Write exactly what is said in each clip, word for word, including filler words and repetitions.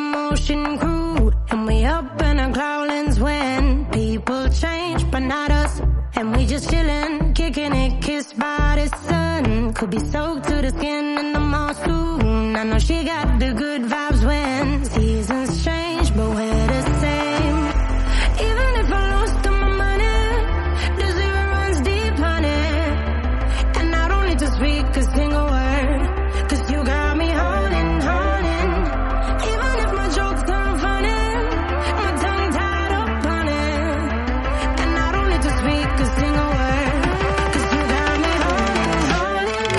motion crew, and we up in our growlings when people change, but not us. And we just chillin', kicking it, kissed by the sun. Could be soaked to the skin in the mall soon. I know she got the good vibes when seasons change, but we're the same. Even if I lost all my money, the zero runs deep, honey. And I don't need to speak a single word, cause you got me holding, holding. Even if my jokes turn funny, my tongue tied up on it. And I don't need to speak a single word, cause you got me holding, holding.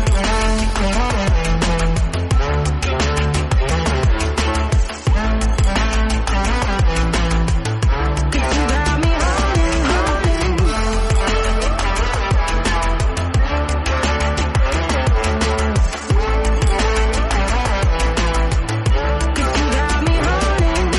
Cause you got me holding, holding. Cause you got me holding.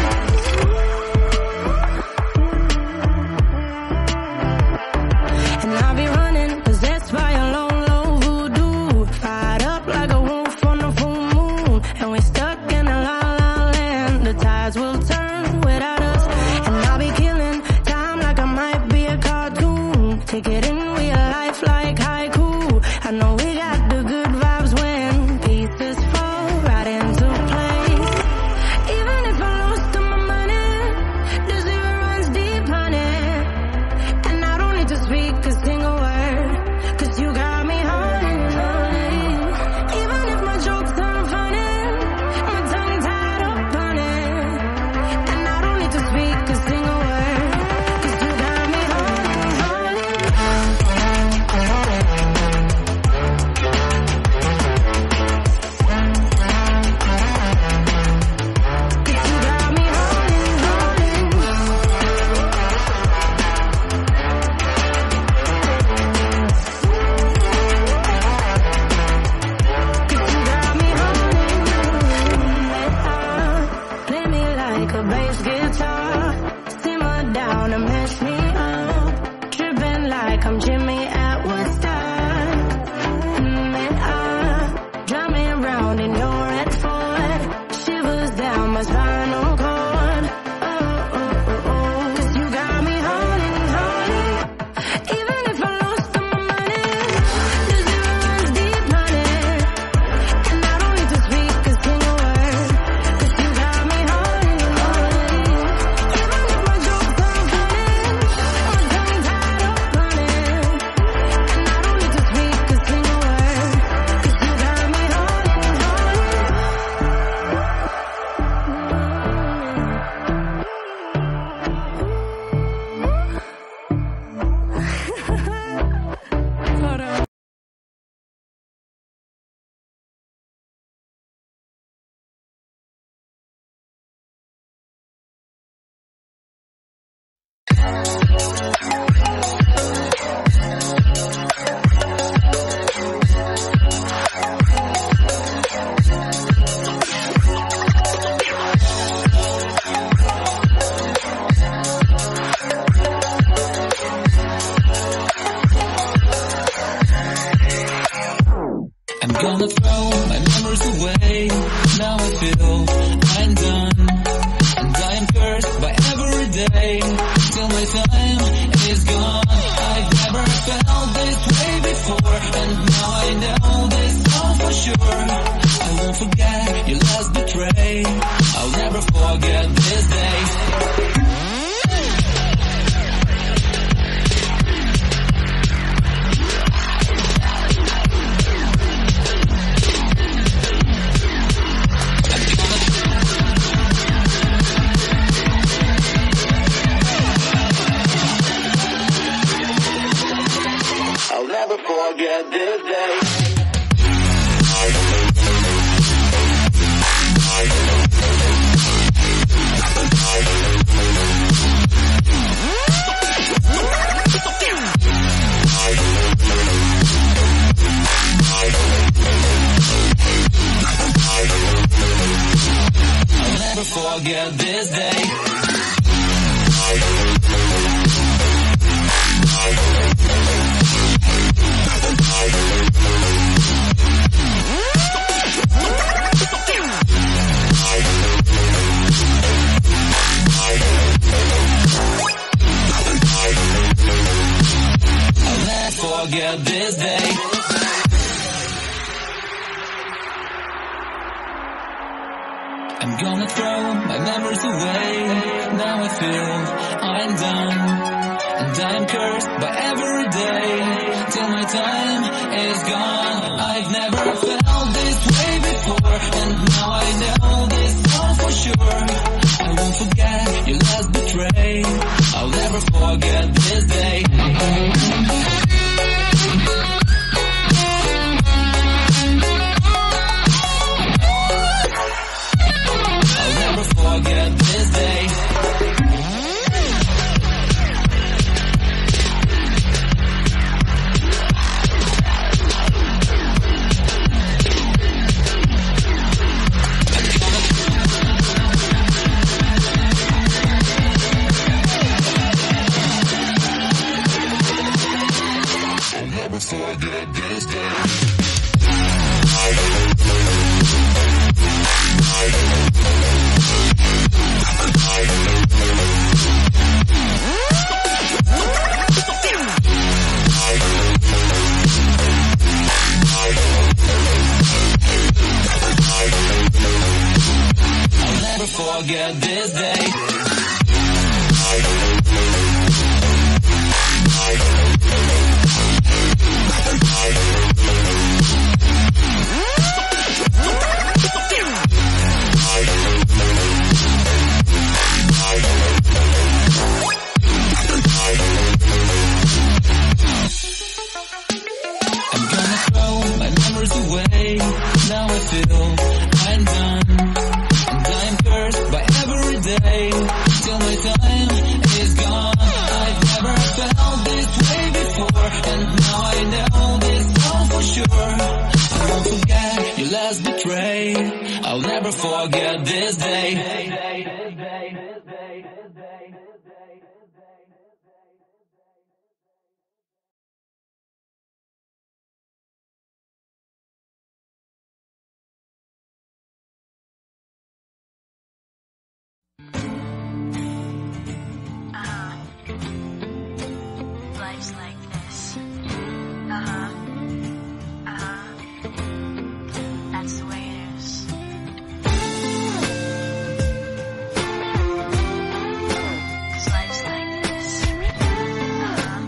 And I'll be running, possessed by a lone, low voodoo. Fired up like a wolf on a full moon. And we're stuck in a la la land. The tides will turn without us. And I'll be killing time like I might be a cartoon. Take it in real life like haiku. I know we got the good vibes when pieces fall right into place. Even if I lost all my money, the zero runs deep, honey. And I don't need to speak a single word, cause you got me holding, holding. Even if my jokes turn funny, my tongue tied up on it. And I don't need to speak a single word, cause you got me holding, holding. Cause you got me holding, holding. Cause you got me holding. Play me like a bass guitar, simmer down and mess me up, tripping like I'm Jimmy at Woodstock. Mm, ah, drive me around in your red Ford, shivers down my spinal cord. Oh, oh, oh, oh. Cause you got me holding, holding. Even if I lost all my money, the zero runs deep, honey. And I don't need to speak a single word, cause you got me holding, holding. Even if my jokes turn funny, my tongue tied up on it. And I don't need to speak a single word, cause you got me holding, holding. I'm gonna throw my memories away. Now I feel I'm done, and I am cursed by every day till my time is gone. I've never felt this way before, and now I know this all for sure. I won't forget your last betray. I'll never forget this day. I'll never forget this day. I'll never forget this day. my memories away. Now I feel I'm done, and I am cursed by every day, till my time is gone. I've never felt this way before, and now I know this all for sure. I won't forget your last betray, I'll never forget this day. I'll never forget this day. Forget this day. I'll never forget this day. I'm gonna throw my memories away. Now I feel I'm done, and I'm cursed by every day, till my time is gone. I've never felt this way before, and now I know this all for sure. I won't forget your last betray, I'll never forget this day. Uh-huh. Life's like this. Uh-huh. Uh-huh. That's the way it is. Cause life's like this. Uh-huh.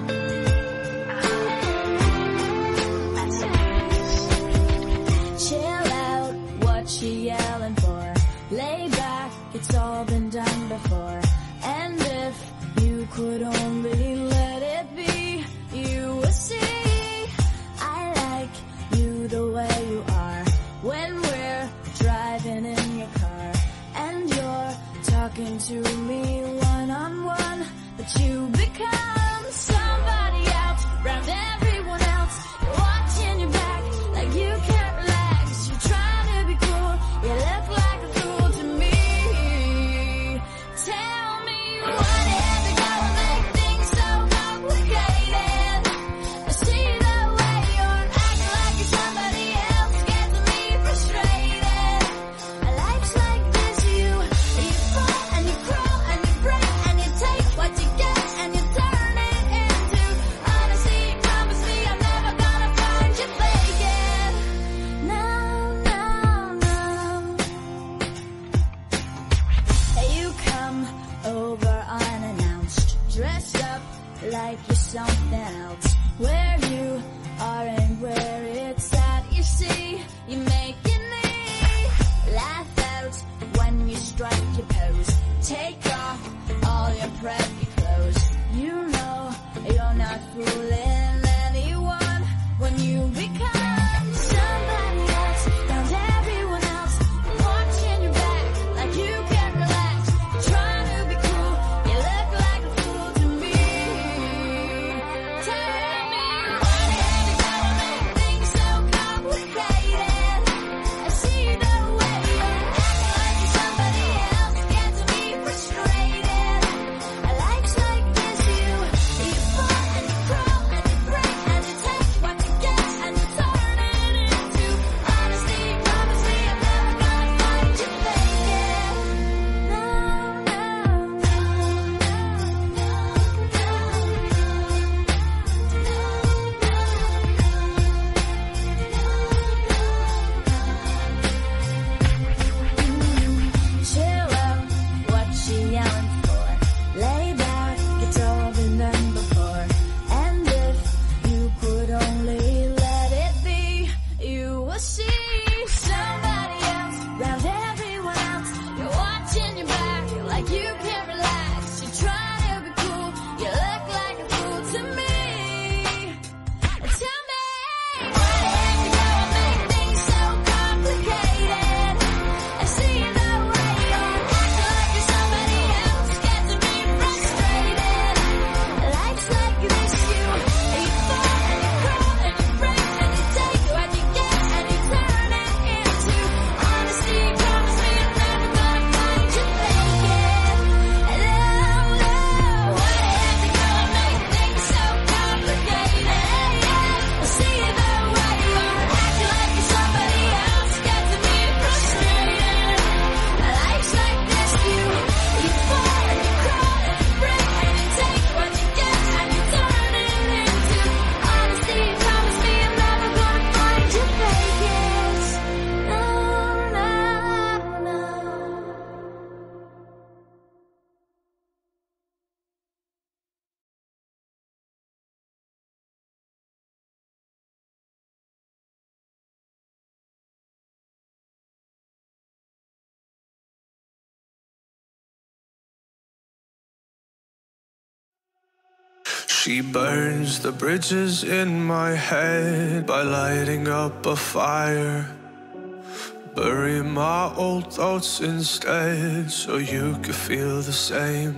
Uh-huh. That's the way it is. Chill out, what you yelling for? Lay back, it's all been done before. And if you could only let it be, you would see I like you the way you are. When we're driving in your car and you're talking to me one-on-one, but you become somebody else, round everyone else. You're watching your back like you can't relax. You're trying to be cool, you look like a fool to me. Tell me what had to go and make things so complicated. I see the way you're acting like you're somebody else, gets me frustrated. Life's like this, you you fall and you crawl and you break and you take what you get and you turn it into honesty. Promise me I'm never gonna find you faking. No, no, no. You come over unannounced, dressed up like you're something else. Where you are and where it's at, you see, you make your knee laugh out when you strike your pose. Take off all your preppy clothes. You know you're not fooling anyone when you become somebody else, round everyone else. Watching your back like you can't relax. Trying to be cool, you look like a fool to me. Tell me what had to go and make things so complicated. I see the way you're acting like you're somebody else, gets me frustrated. She burns the bridges in my head by lighting up a fire. Bury my old thoughts instead so you could feel the same.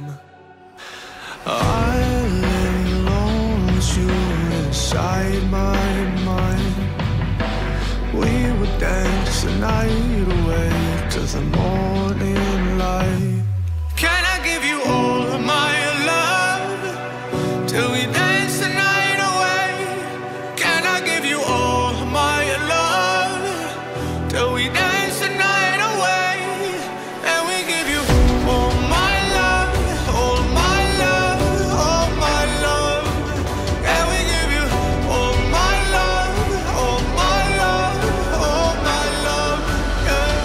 I lay alone with you inside my mind. We would dance the night away to the morning light. Can I give you all of my love till we dance the night away? Can I give you all of my love till we dance the night away? And we give you all my love, all my love, all my love. And we give you all my love, all my love, all my love. Yeah,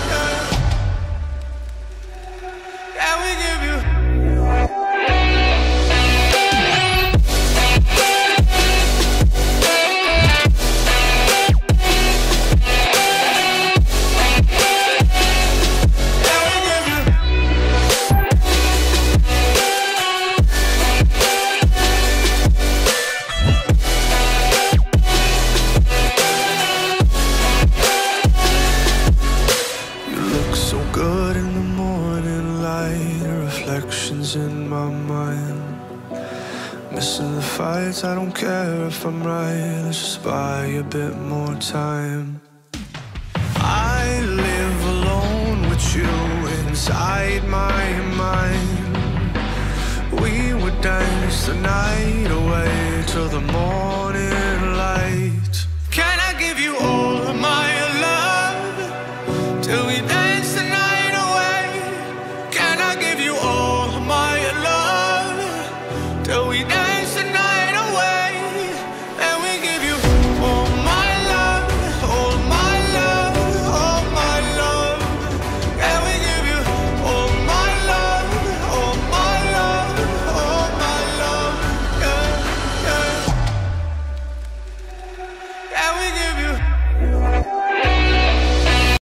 yeah. And we give you. Good in the morning light, reflections in my mind. Missing the fights, I don't care if I'm right. Let's just buy a bit more time. I live alone with you inside my mind. We would dance the night away till the morning.